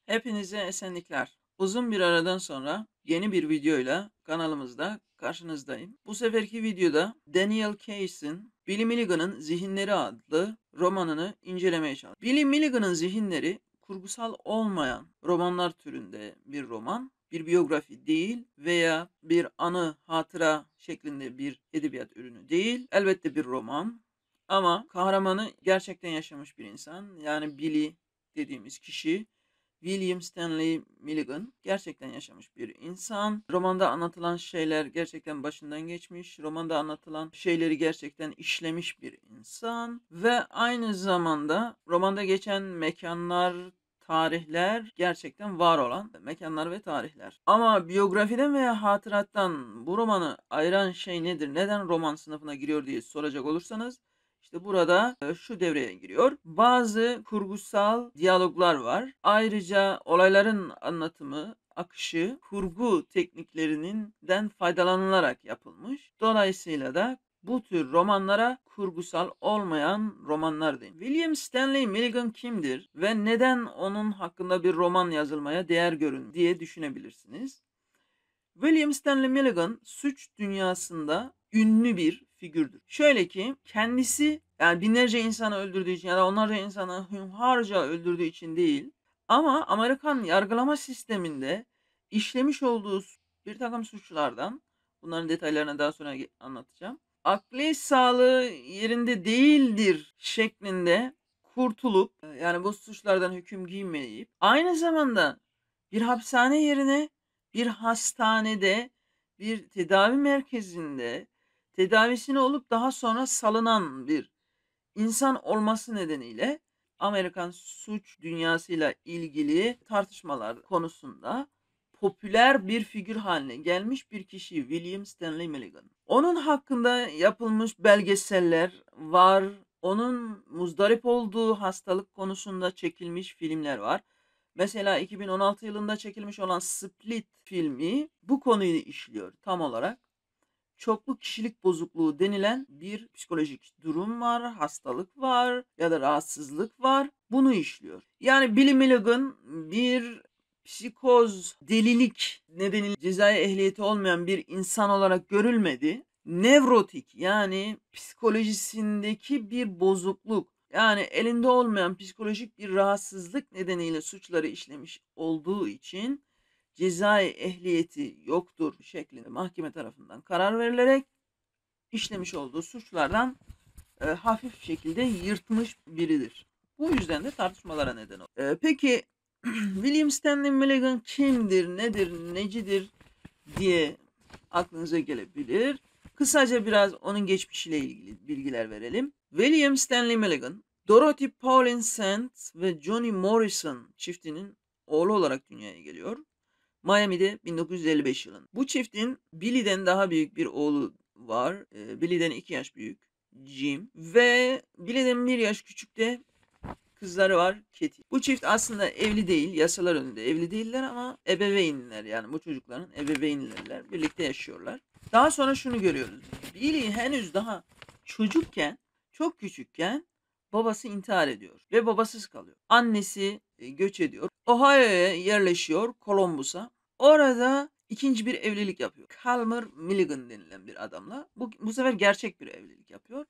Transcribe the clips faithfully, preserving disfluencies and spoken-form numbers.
Hepinize esenlikler. Uzun bir aradan sonra yeni bir videoyla kanalımızda karşınızdayım. Bu seferki videoda Daniel Case'in Billy Milligan'ın Zihinleri adlı romanını incelemeye çalışacağım. Billy Milligan'ın Zihinleri kurgusal olmayan romanlar türünde bir roman. Bir biyografi değil veya bir anı, hatıra şeklinde bir edebiyat ürünü değil. Elbette bir roman ama kahramanı gerçekten yaşamış bir insan. Yani Billy dediğimiz kişi William Stanley Milligan gerçekten yaşamış bir insan. Romanda anlatılan şeyler gerçekten başından geçmiş. Romanda anlatılan şeyleri gerçekten işlemiş bir insan. Ve aynı zamanda romanda geçen mekanlar, tarihler gerçekten var olan mekanlar ve tarihler. Ama biyografiden veya hatırattan bu romanı ayıran şey nedir? Neden roman sınıfına giriyor diye soracak olursanız, İşte burada e, şu devreye giriyor. Bazı kurgusal diyaloglar var. Ayrıca olayların anlatımı, akışı, kurgu tekniklerinden faydalanılarak yapılmış. Dolayısıyla da bu tür romanlara kurgusal olmayan romanlar denir. William Stanley Milligan kimdir ve neden onun hakkında bir roman yazılmaya değer görün diye düşünebilirsiniz. William Stanley Milligan suç dünyasında ünlü bir figürdür. Şöyle ki kendisi yani binlerce insanı öldürdüğü için ya da onlarca insanı hünharca öldürdüğü için değil ama Amerikan yargılama sisteminde işlemiş olduğu bir takım suçlardan, bunların detaylarını daha sonra anlatacağım, akli sağlığı yerinde değildir şeklinde kurtulup yani bu suçlardan hüküm giymeyip aynı zamanda bir hapishane yerine bir hastanede, bir tedavi merkezinde tedavisini olup daha sonra salınan bir insan olması nedeniyle Amerikan suç dünyasıyla ilgili tartışmalar konusunda popüler bir figür haline gelmiş bir kişi William Stanley Milligan. Onun hakkında yapılmış belgeseller var. Onun muzdarip olduğu hastalık konusunda çekilmiş filmler var. Mesela iki bin on altı yılında çekilmiş olan Split filmi bu konuyu işliyor tam olarak. Çoklu kişilik bozukluğu denilen bir psikolojik durum var, hastalık var ya da rahatsızlık var. Bunu işliyor. Yani Billy Milligan bir psikoz, delilik nedeniyle cezai ehliyeti olmayan bir insan olarak görülmedi. Nevrotik yani psikolojisindeki bir bozukluk, yani elinde olmayan psikolojik bir rahatsızlık nedeniyle suçları işlemiş olduğu için cezai ehliyeti yoktur şeklinde mahkeme tarafından karar verilerek işlemiş olduğu suçlardan e, hafif şekilde yırtmış biridir. Bu yüzden de tartışmalara neden olur. E, peki William Stanley Milligan kimdir, nedir, necidir diye aklınıza gelebilir. Kısaca biraz onun geçmişiyle ilgili bilgiler verelim. William Stanley Milligan, Dorothy Pauline Sands ve Johnny Morrison çiftinin oğlu olarak dünyaya geliyor. Miami'de bin dokuz yüz elli beş yılında. Bu çiftin Billy'den daha büyük bir oğlu var. Ee, Billy'den iki yaş büyük. Jim. Ve Billy'den bir yaş küçük de kızları var. Katie. Bu çift aslında evli değil. Yasalar önünde evli değiller ama ebeveynler, yani bu çocukların ebeveynlerler. Birlikte yaşıyorlar. Daha sonra şunu görüyoruz. Billy henüz daha çocukken, çok küçükken babası intihar ediyor ve babasız kalıyor. Annesi e, göç ediyor. Ohio'ya yerleşiyor, Columbus'a. Orada ikinci bir evlilik yapıyor. Calmer Milligan denilen bir adamla. Bu, bu sefer gerçek bir evlilik yapıyor.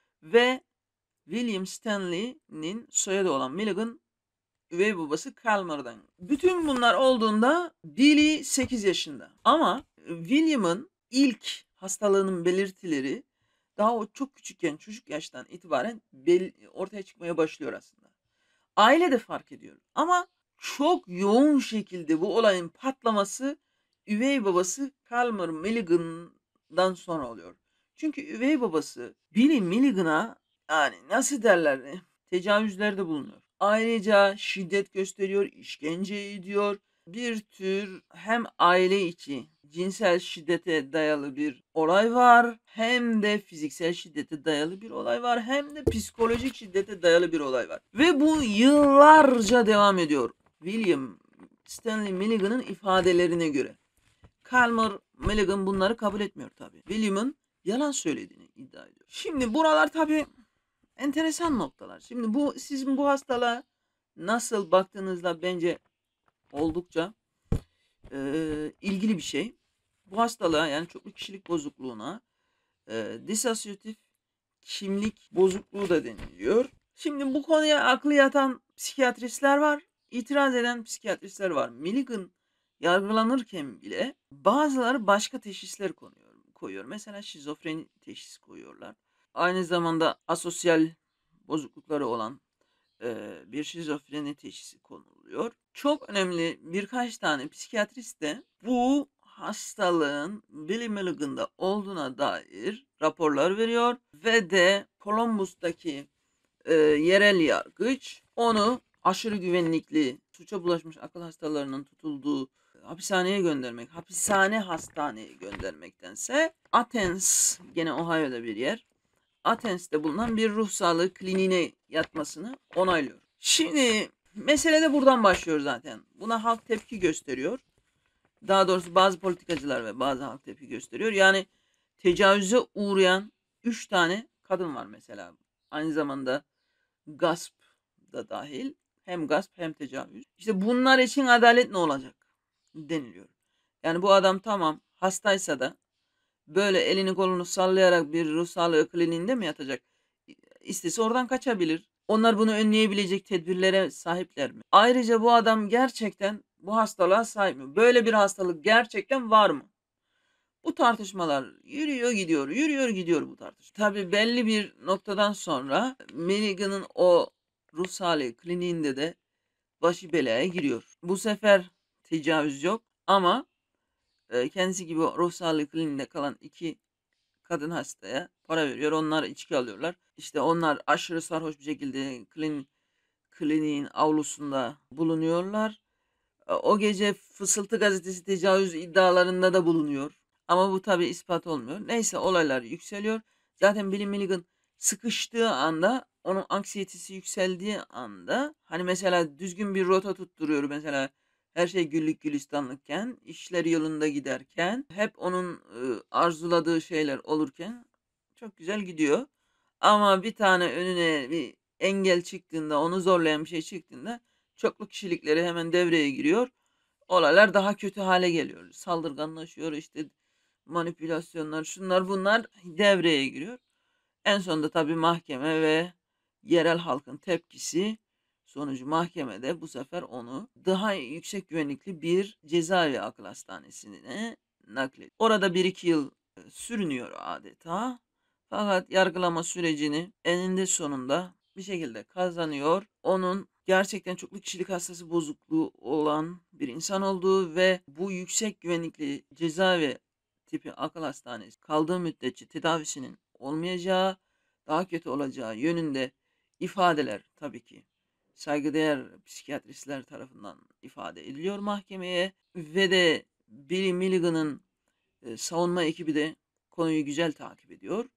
Ve William Stanley'nin soyadı olan Milligan, üvey babası Calmer'dan. Bütün bunlar olduğunda Billy sekiz yaşında. Ama William'ın ilk hastalığının belirtileri daha o çok küçükken, çocuk yaştan itibaren ortaya çıkmaya başlıyor aslında. Aile de fark ediyor. Ama çok yoğun şekilde bu olayın patlaması üvey babası Calmer Milligan'dan sonra oluyor. Çünkü üvey babası Billy Milligan'a yani nasıl derler tecavüzlerde bulunuyor. Ayrıca şiddet gösteriyor, işkence ediyor. Bir tür hem aile içi cinsel şiddete dayalı bir olay var, hem de fiziksel şiddete dayalı bir olay var, hem de psikolojik şiddete dayalı bir olay var. Ve bu yıllarca devam ediyor. William Stanley Milligan'ın ifadelerine göre. Calmer Milligan bunları kabul etmiyor tabii. William'ın yalan söylediğini iddia ediyor. Şimdi buralar tabii enteresan noktalar. Şimdi bu sizin bu hastalığa nasıl baktığınızda bence oldukça e, ilgili bir şey. Bu hastalığa, yani çoklu kişilik bozukluğuna e, disasosiyatif kimlik bozukluğu da deniliyor. Şimdi bu konuya aklı yatan psikiyatristler var, itiraz eden psikiyatristler var. Milligan yargılanırken bile bazıları başka teşhisler konuyor, koyuyor. Mesela şizofreni teşhisi koyuyorlar. Aynı zamanda asosyal bozuklukları olan e, bir şizofreni teşhisi konuluyor. Çok önemli birkaç tane psikiyatrist de bu hastalığın Billy Milligan'da olduğuna dair raporlar veriyor ve de Columbus'taki e, yerel yargıç onu aşırı güvenlikli, suça bulaşmış akıl hastalarının tutulduğu hapishaneye göndermek, hapishane hastaneye göndermektense Athens, gene Ohio'da bir yer, Athens'te bulunan bir ruh sağlığı kliniğine yatmasını onaylıyor. Şimdi mesele de buradan başlıyor zaten. Buna halk tepki gösteriyor. Daha doğrusu bazı politikacılar ve bazı halk tepki gösteriyor. Yani tecavüze uğrayan üç tane kadın var mesela. Aynı zamanda gasp da dahil. Hem gasp hem tecavüz. İşte bunlar için adalet ne olacak deniliyor. Yani bu adam tamam hastaysa da böyle elini kolunu sallayarak bir ruh sağlığı kliniğinde mi yatacak? İstese oradan kaçabilir. Onlar bunu önleyebilecek tedbirlere sahipler mi? Ayrıca bu adam gerçekten bu hastalığa sahip mi? Böyle bir hastalık gerçekten var mı? Bu tartışmalar yürüyor gidiyor, yürüyor gidiyor bu tartışma. Tabii belli bir noktadan sonra Milligan'ın o ruh sağlığı kliniğinde de başı belaya giriyor. Bu sefer tecavüz yok ama kendisi gibi ruh sağlığı kliniğinde kalan iki kadın hastaya para veriyor. Onlar içki alıyorlar. İşte onlar aşırı sarhoş bir şekilde klin, kliniğin avlusunda bulunuyorlar. O gece Fısıltı Gazetesi tecavüz iddialarında da bulunuyor. Ama bu tabi ispat olmuyor. Neyse olaylar yükseliyor. Zaten Billy Milligan sıkıştığı anda, onun anksiyetesi yükseldiği anda, hani mesela düzgün bir rota tutturuyor mesela, her şey güllük gülistanlıkken, işler yolunda giderken, hep onun e, arzuladığı şeyler olurken çok güzel gidiyor. Ama bir tane önüne bir engel çıktığında, onu zorlayan bir şey çıktığında çoklu kişilikleri hemen devreye giriyor. Olaylar daha kötü hale geliyor. Saldırganlaşıyor, işte manipülasyonlar, şunlar bunlar devreye giriyor. En sonunda tabii mahkeme ve yerel halkın tepkisi sonucu mahkemede bu sefer onu daha yüksek güvenlikli bir cezaevi akıl hastanesine naklediyor. Orada bir iki yıl sürünüyor adeta. Fakat yargılama sürecini eninde sonunda bir şekilde kazanıyor. Onun gerçekten çoklu kişilik hastası bozukluğu olan bir insan olduğu ve bu yüksek güvenlikli cezaevi tipi akıl hastanesi kaldığı müddetçe tedavisinin olmayacağı, daha kötü olacağı yönünde ifadeler tabii ki saygıdeğer psikiyatristler tarafından ifade ediliyor mahkemeye ve de Billy Milligan'ın e, savunma ekibi de konuyu güzel takip ediyor.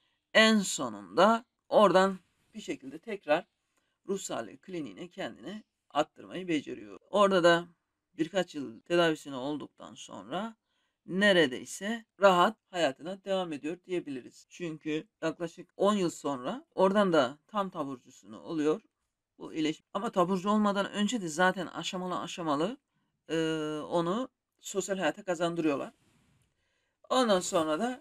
En sonunda oradan bir şekilde tekrar ruh sağlığı kliniğine kendini attırmayı beceriyor. Orada da birkaç yıl tedavisine olduktan sonra neredeyse rahat hayatına devam ediyor diyebiliriz. Çünkü yaklaşık on yıl sonra oradan da tam taburcusunu oluyor. Bu iyileşme. Ama taburcu olmadan önce de zaten aşamalı aşamalı e, onu sosyal hayata kazandırıyorlar. Ondan sonra da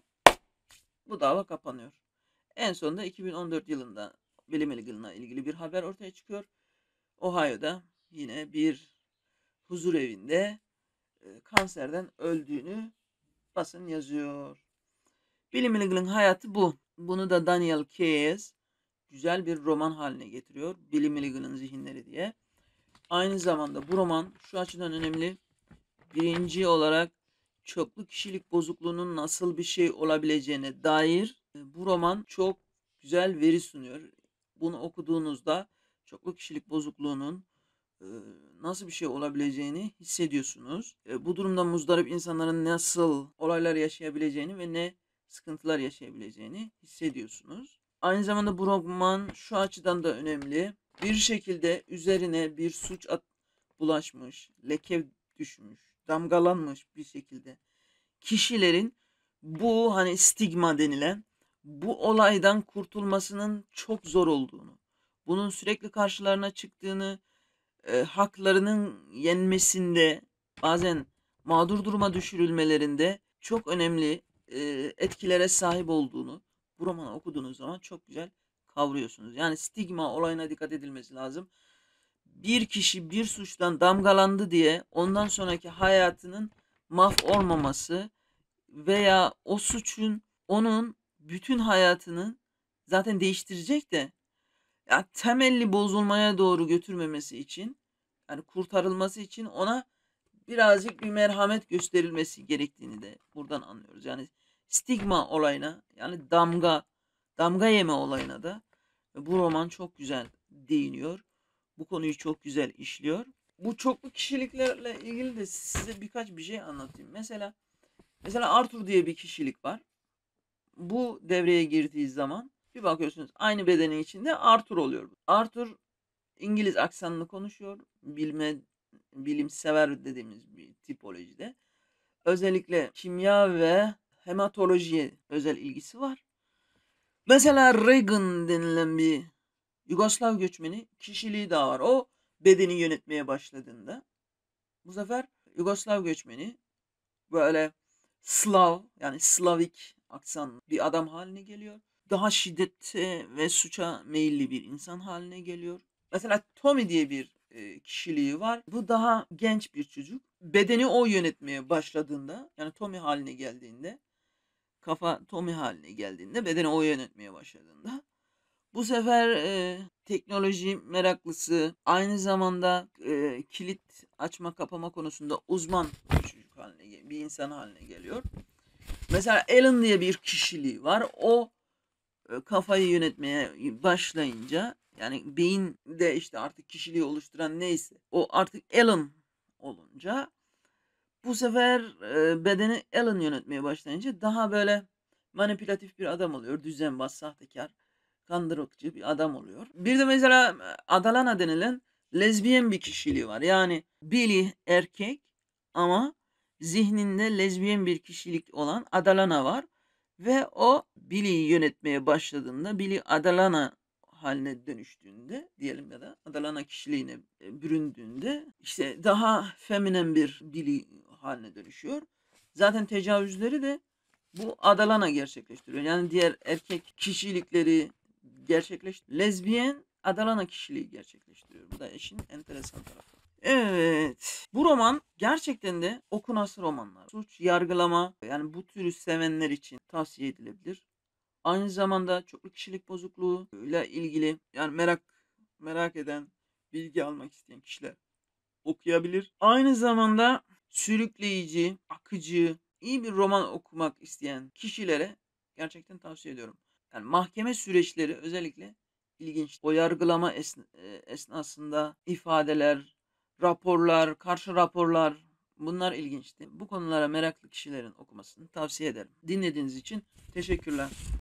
bu dava kapanıyor. En sonunda iki bin on dört yılında Billy Milligan'la ilgili bir haber ortaya çıkıyor. Ohio'da yine bir huzur evinde e, kanserden öldüğünü basın yazıyor. Billy Milligan'ın hayatı bu. Bunu da Daniel Keyes güzel bir roman haline getiriyor. Billy Milligan'ın zihinleri diye. Aynı zamanda bu roman şu açıdan önemli. Birinci olarak çoklu kişilik bozukluğunun nasıl bir şey olabileceğine dair bu roman çok güzel veri sunuyor. Bunu okuduğunuzda çoklu kişilik bozukluğunun nasıl bir şey olabileceğini hissediyorsunuz. Bu durumda muzdarip insanların nasıl olaylar yaşayabileceğini ve ne sıkıntılar yaşayabileceğini hissediyorsunuz. Aynı zamanda bu roman şu açıdan da önemli. Bir şekilde üzerine bir suç at bulaşmış, leke düşmüş, damgalanmış bir şekilde kişilerin bu hani stigma denilen bu olaydan kurtulmasının çok zor olduğunu, bunun sürekli karşılarına çıktığını, e, haklarının yenmesinde, bazen mağdur duruma düşürülmelerinde çok önemli e, etkilere sahip olduğunu bu romanı okuduğunuz zaman çok güzel kavruyorsunuz. Yani stigma olayına dikkat edilmesi lazım. Bir kişi bir suçtan damgalandı diye ondan sonraki hayatının mahv olmaması veya o suçun onun bütün hayatını zaten değiştirecek de ya temelli bozulmaya doğru götürmemesi için, yani kurtarılması için ona birazcık bir merhamet gösterilmesi gerektiğini de buradan anlıyoruz. Yani stigma olayına, yani damga damga yeme olayına da bu roman çok güzel değiniyor. Bu konuyu çok güzel işliyor. Bu çoklu kişiliklerle ilgili de size birkaç bir şey anlatayım. Mesela mesela Arthur diye bir kişilik var. Bu devreye girdiği zaman bir bakıyorsunuz aynı bedenin içinde Arthur oluyor. Arthur İngiliz aksanını konuşuyor. Bilme, bilimsever dediğimiz bir tipolojide. Özellikle kimya ve hematolojiye özel ilgisi var. Mesela Reagan denilen bir Yugoslav göçmeni kişiliği daha var. O bedeni yönetmeye başladığında bu sefer Yugoslav göçmeni böyle Slav, yani Slavik aksanlı bir adam haline geliyor. Daha şiddete ve suça meyilli bir insan haline geliyor. Mesela Tommy diye bir e, kişiliği var. Bu daha genç bir çocuk. Bedeni o yönetmeye başladığında, yani Tommy haline geldiğinde, kafa Tommy haline geldiğinde, bedeni o yönetmeye başladığında bu sefer e, teknoloji meraklısı, aynı zamanda e, kilit açma kapama konusunda uzman bir çocuk haline, bir insan haline geliyor. Mesela Alan diye bir kişiliği var. O e, kafayı yönetmeye başlayınca, yani beyinde işte artık kişiliği oluşturan neyse o artık Alan olunca bu sefer e, bedeni Alan yönetmeye başlayınca daha böyle manipülatif bir adam oluyor. Düzenbaz, sahtekar, kandırıkçı bir adam oluyor. Bir de mesela Adalana denilen lezbiyen bir kişiliği var. Yani Billy erkek ama zihninde lezbiyen bir kişilik olan Adalana var. Ve o Billy'yi yönetmeye başladığında, Billy Adalana haline dönüştüğünde diyelim ya da Adalana kişiliğine e, büründüğünde işte daha feminen bir Billy haline dönüşüyor. Zaten tecavüzleri de bu Adalana gerçekleştiriyor. Yani diğer erkek kişilikleri gerçekleştiriyor. Lezbiyen Adalana kişiliği gerçekleştiriyor. Bu da işin enteresan tarafı. Evet. Bu roman gerçekten de okunası romanlar. Suç, yargılama, yani bu türü sevenler için tavsiye edilebilir. Aynı zamanda çoklu kişilik bozukluğu ile ilgili, yani merak merak eden, bilgi almak isteyen kişiler okuyabilir. Aynı zamanda sürükleyici, akıcı, iyi bir roman okumak isteyen kişilere gerçekten tavsiye ediyorum. Yani mahkeme süreçleri özellikle ilginç. O yargılama esn- e, esnasında ifadeler, raporlar, karşı raporlar, bunlar ilginçti. Bu konulara meraklı kişilerin okumasını tavsiye ederim. Dinlediğiniz için teşekkürler.